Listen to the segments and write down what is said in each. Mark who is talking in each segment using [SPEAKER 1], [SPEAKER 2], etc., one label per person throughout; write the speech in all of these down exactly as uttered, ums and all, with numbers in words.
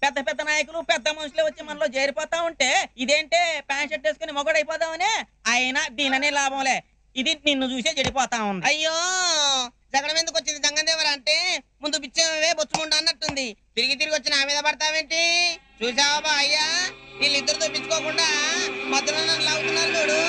[SPEAKER 1] పెద్ద పెద్ద నాయకులు పెద్ద మనుషులు వచ్చి మనలో చేరిపోతా ఉంటే ఇదేంటే ప్యాంట్ షర్ట్ వేసుకుని మొగడు అయిపోదామనే. అయినా దీననే లాభంలే, ఇది నిన్ను చూసే చెడిపోతా ఉంది.
[SPEAKER 2] అయ్యో జగడం ఎందుకు వచ్చింది జంగదేవరా అంటే ముందు పిచ్చవే బొచ్చుకుంటా అన్నట్టుంది. తిరిగి తిరిగి వచ్చి నా మీద పడతావేంటి? చూసావా బా అయ్యా, వీళ్ళిద్దరితో పిచ్చుకోకుండా మధ్యలో నన్ను లాగుతున్నారు చూడు.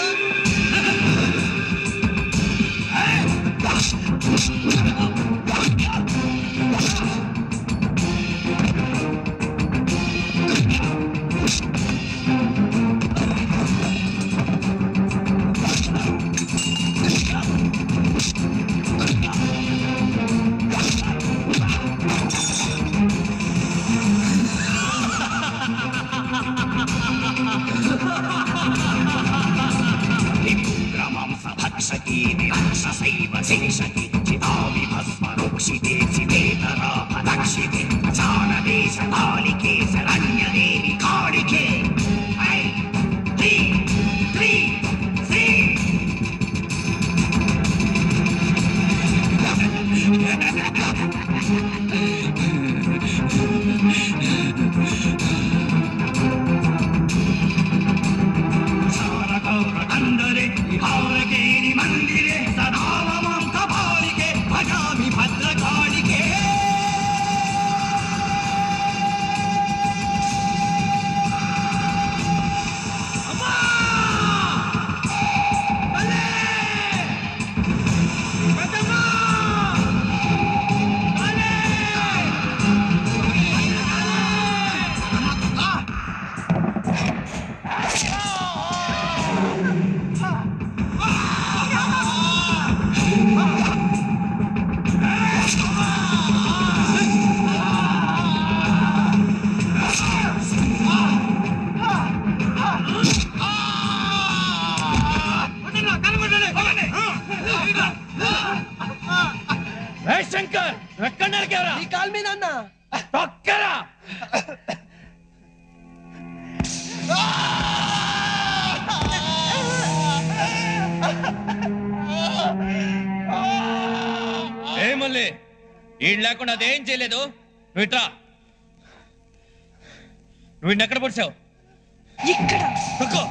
[SPEAKER 3] శంకర్ ఎక్కడ నరికేవరా?
[SPEAKER 4] నీ కాల్ మీద అన్నా
[SPEAKER 3] తొక్కరా. ఏ మళ్ళీ ఈ లేకుండా అదేం చేయలేదు. నువ్వు ఇట్రా. నువ్వు ఇన్ని ఎక్కడ పొడిచావు?
[SPEAKER 4] ఇక్కడ
[SPEAKER 3] తక్కువ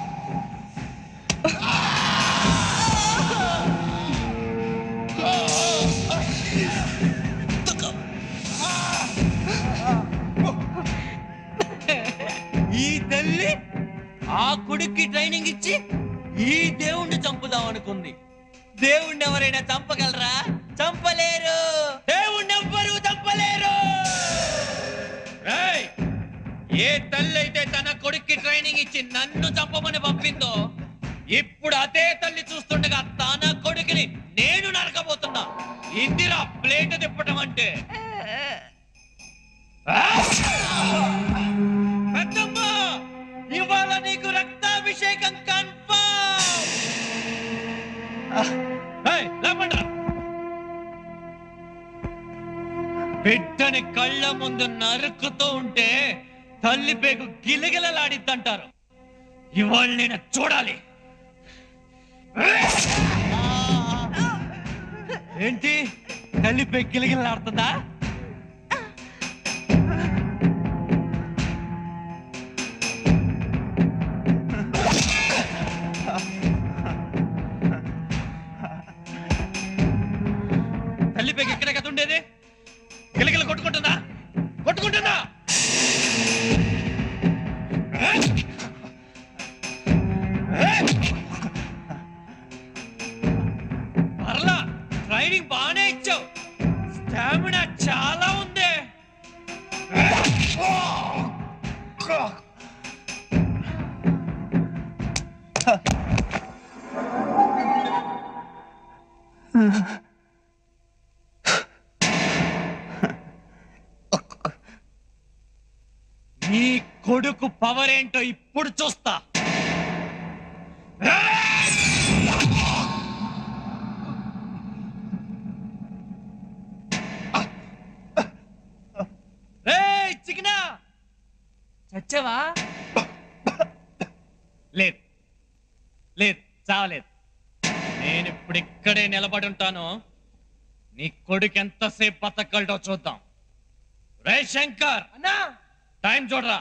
[SPEAKER 3] ఈ తల్లి ఆ కొడుక్కి ట్రైనింగ్ ఇచ్చి ఈ దేవుణ్ణి చంపుదాం అనుకుంది. దేవుణ్ణి ఎవరైనా చంపగలరా? చంపలేరు. దేవుణ్ణి ఎవ్వరూ చంపలేరు. ఏ తల్లి అయితే తన కొడుక్కి ట్రైనింగ్ ఇచ్చి నన్ను చంపమని పంపిందో ఇప్పుడు అదే తల్లి చూస్తుండగా తన కొడుకుని నేను నరకబోతున్నా. ఇందిరా ప్లేట్ తిప్పటం అంటే. పెద్దమ్మ, ఇవాళ నీకు రక్తాభిషేకం కన్ఫర్మ్. బిడ్డని కళ్ళ ముందు నరుకుతూ ఉంటే తల్లి పేగు గిలగిలలాడిద్దంటారు. ఇవాళ నేను చూడాలి. ఏంటి తల్లి పేగు గిలగిలలాడుతుందా? తల్లి పేగు ఎక్కడ కదా ఉండేది? గిలగిల కొట్టుకుంటుందా? కొట్టుకుంటుందా? పర్లా, ట్రైనింగ్ బాగానే ఇచ్చావు. స్టామినా చాలా ఉంది. నీ కొడుకు పవర్ ఏంటో ఇప్పుడు చూస్తా. చికెనా చచ్చావా? లేదు లేదు, చావలేదు. నేను ఇప్పుడు ఇక్కడే నిలబడి ఉంటాను. నీ కొడుకు ఎంతసేపు బతకగలడో చూద్దాం. రే శంకర్,
[SPEAKER 4] అన్నా
[SPEAKER 3] టైం చూడరా.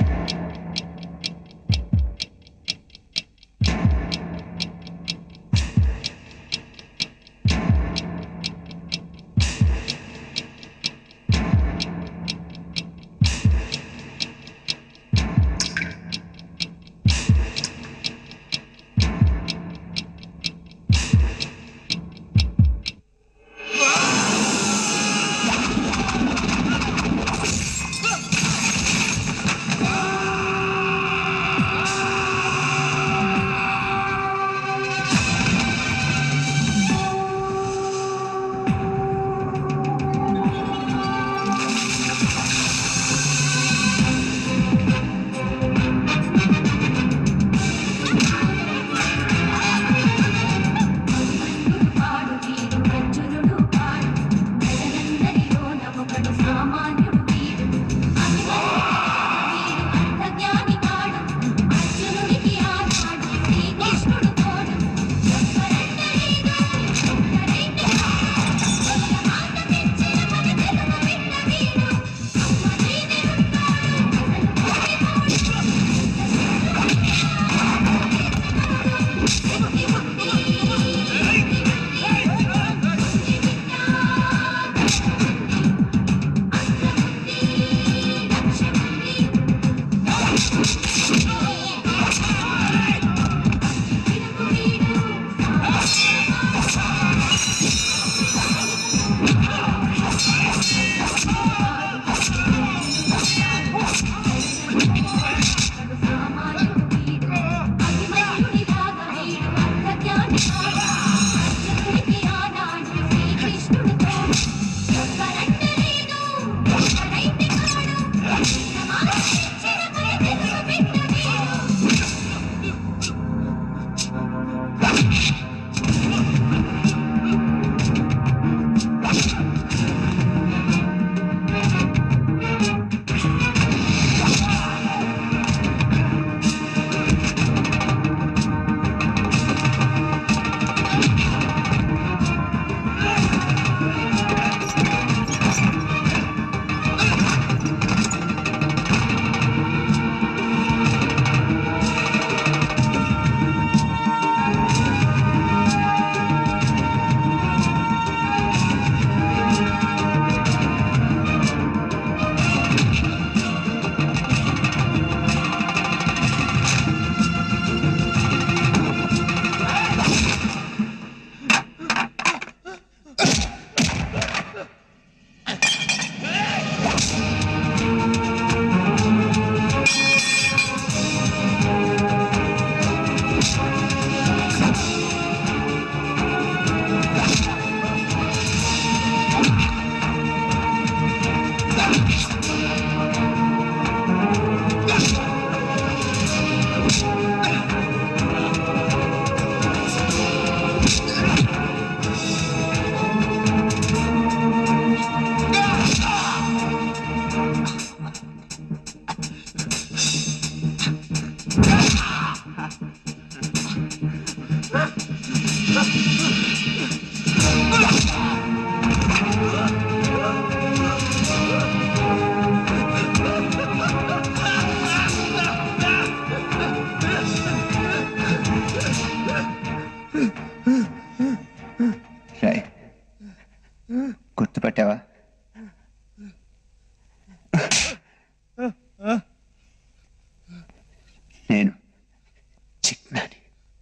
[SPEAKER 5] గుర్తుపట్టావా? నేను చిక్నాని.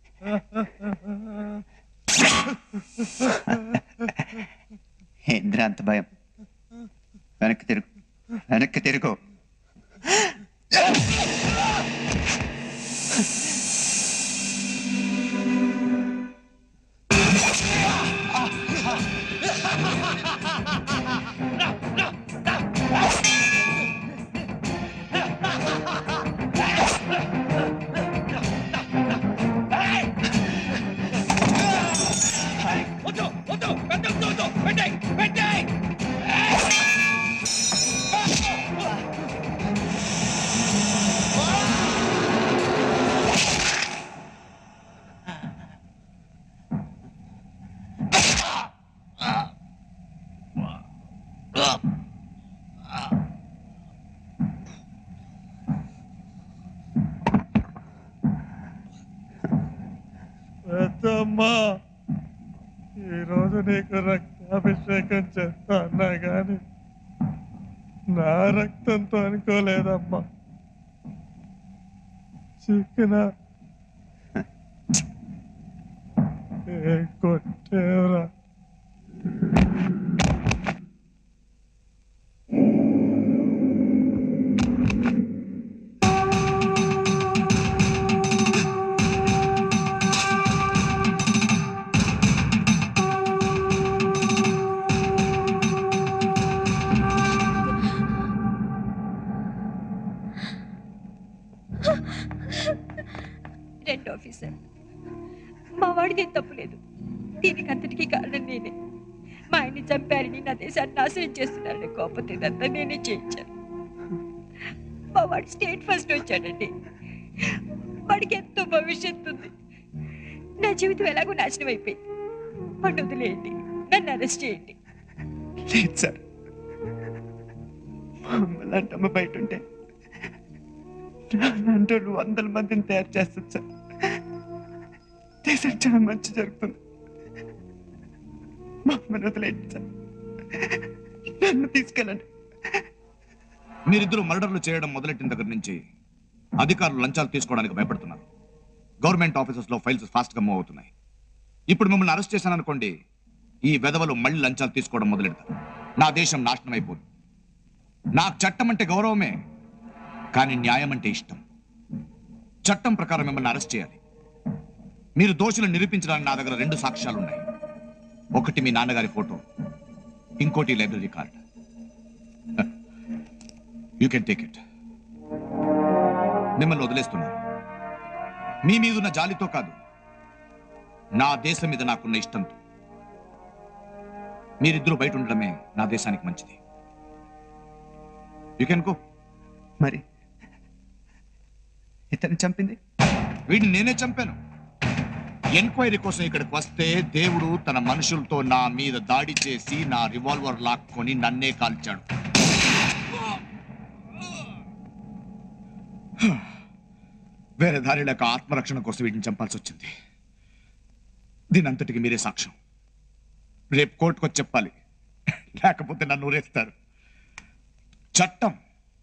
[SPEAKER 5] ఏంద్రా అంత భయం? వెనక్కి తిరుగు, వెనక్కి తిరుగు.
[SPEAKER 6] వద్దమ్మా, ఈరోజు నీకు రక్తాభిషేకం చేస్తా అన్నా గాని నా రక్తంతో అనుకోలేదమ్మా. చిక్కిన ఏ కొట్టేవరా.
[SPEAKER 4] రెండు ఆఫీసర్, మా వాడికి ఏం తప్పులేదు. దీనికి అంతటికీ కారణం నేనే. మా ఆయన్ని చంపారని, నా దేశాన్ని నాశనం చేస్తున్నారని కోపం ఇదంతా నేనే చేయించాను. మా వాడు స్టేట్ ఫస్ట్ వచ్చాడండి. వాడికి ఎంతో భవిష్యత్తు ఉంది. నా జీవితం ఎలాగో నాశనం అయిపోయింది. వాడిని వదిలేయండి, నన్ను అరెస్ట్ చేయండి.
[SPEAKER 5] లేదు సార్, మమ్మల్ని అమ్మ బయట ఉంటే అంటే వందల మందిని తయారు చేస్తుంది సార్. దేశం చాలా మంచి జరుగుతుంది. మమ్మల్ని వదిలేండి సార్, నన్ను తీసుకెళ్ళండి.
[SPEAKER 7] మీరిద్దరూ మర్డర్లు చేయడం మొదలెట్టిన దగ్గర నుంచి అధికారులు లంచాలు తీసుకోవడానికి భయపడుతున్నారు. గవర్నమెంట్ ఆఫీసెస్ లో ఫైల్స్ ఫాస్ట్ గా మూవ్ అవుతున్నాయి. ఇప్పుడు మిమ్మల్ని అరెస్ట్ చేశాను అనుకోండి, ఈ వెధవలు మళ్ళీ లంచాలు తీసుకోవడం మొదలెడతారు. నా దేశం నాశనం అయిపోదు. నాకు చట్టం అంటే గౌరవమే, కానీ న్యాయం అంటే ఇష్టం. చట్టం ప్రకారం మిమ్మల్ని అరెస్ట్ చేయాలి. మీరు దోషులను నిరూపించడానికి నా దగ్గర రెండు సాక్ష్యాలు ఉన్నాయి. ఒకటి మీ నాన్నగారి ఫోటో, ఇంకోటి library card. You can take it. మిమ్మల్ని వదిలేస్తున్నాను. మీ మీదున్న జాలితో కాదు, నా దేశం మీద నాకున్న ఇష్టంతో. మీరిద్దరూ బయట ఉండడమే నా దేశానికి మంచిది. You can go.
[SPEAKER 5] మరి ఇతను చంపింది?
[SPEAKER 7] వీడిని నేనే చంపాను. ఎంక్వైరీ కోసం ఇక్కడికి వస్తే దేవుడు తన మనుషులతో నా మీద దాడి చేసి నా రివాల్వర్ లాక్కొని నన్నే కాల్చాడు. వేరే దారి లేక ఆత్మరక్షణ కోసం వీటిని చంపాల్సి వచ్చింది. దీని అంతటికి మీరే సాక్ష్యం. రేపు కోర్టుకు వచ్చి చెప్పాలి, లేకపోతే నన్ను ఊరేస్తారు. చట్టం.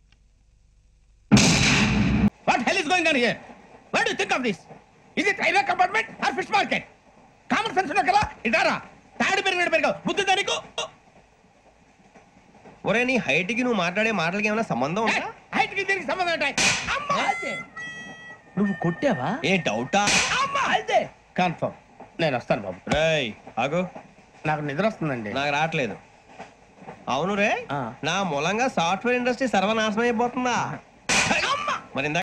[SPEAKER 8] What hell is going on here? What do you think of this? Is it railway compartment or fish market? Common sense ఉన్నా కదా, ఇదారా తాడు పెరిగినట్టు పెరిగావు. బుద్ధి దానికి
[SPEAKER 9] ఒరే, నీ హైట్ కి నువ్వు మాట్లాడే మాటలకి ఏమైనా సంబంధం ఉందా?
[SPEAKER 8] హైట్ కి దీనికి సంబంధం ఉంటాయి. అమ్మా అదే నువ్వు కొట్టావా?
[SPEAKER 9] ఏ డౌటా?
[SPEAKER 8] అమ్మా అదే కన్ఫర్మ్. నేను వస్తాను బాబు.
[SPEAKER 9] రేయ్ ఆగు,
[SPEAKER 8] నాకు నిద్ర వస్తుందండి.
[SPEAKER 9] నాకు రావట్లేదు. అవును రే, నా మూలంగా సాఫ్ట్వేర్ ఇండస్ట్రీ సర్వనాశనం అయిపోతుందా? మరి ఇందాక